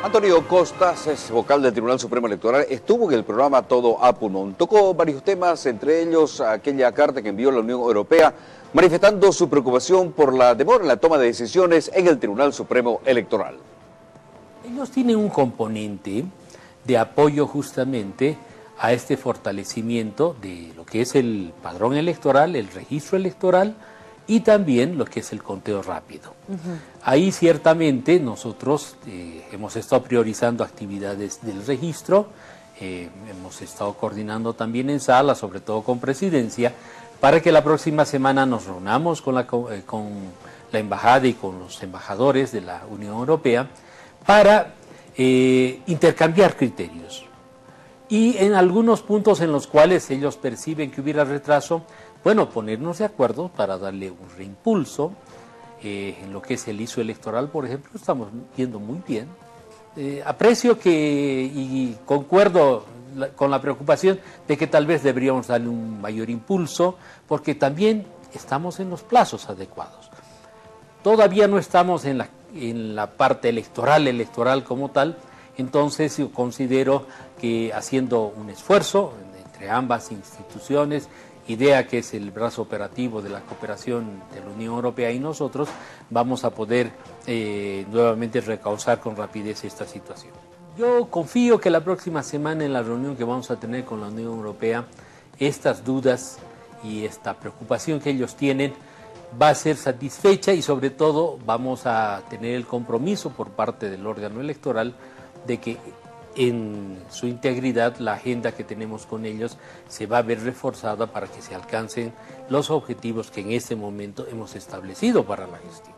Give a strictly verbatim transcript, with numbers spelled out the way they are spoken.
Antonio Costas, es vocal del Tribunal Supremo Electoral, estuvo en el programa Todo a Pulmón. Tocó varios temas, entre ellos aquella carta que envió la Unión Europea manifestando su preocupación por la demora en la toma de decisiones en el Tribunal Supremo Electoral. Ellos tienen un componente de apoyo justamente a este fortalecimiento de lo que es el padrón electoral, el registro electoral y también lo que es el conteo rápido. Uh-huh. Ahí ciertamente nosotros eh, hemos estado priorizando actividades del registro, eh, hemos estado coordinando también en sala, sobre todo con presidencia, para que la próxima semana nos reunamos con la, eh, con la embajada y con los embajadores de la Unión Europea para eh, intercambiar criterios. Y en algunos puntos en los cuales ellos perciben que hubiera retraso, bueno, ponernos de acuerdo para darle un reimpulso. Eh, en lo que es el I S O electoral, por ejemplo, estamos yendo muy bien. Eh, aprecio que, y concuerdo la, con la preocupación de que tal vez deberíamos darle un mayor impulso, porque también estamos en los plazos adecuados. Todavía no estamos en la, en la parte electoral, electoral como tal, entonces yo considero que haciendo un esfuerzo entre ambas instituciones, idea que es el brazo operativo de la cooperación de la Unión Europea y nosotros, vamos a poder eh, nuevamente recauzar con rapidez esta situación. Yo confío que la próxima semana en la reunión que vamos a tener con la Unión Europea, estas dudas y esta preocupación que ellos tienen va a ser satisfecha y sobre todo vamos a tener el compromiso por parte del órgano electoral de que en su integridad la agenda que tenemos con ellos se va a ver reforzada para que se alcancen los objetivos que en este momento hemos establecido para la gestión.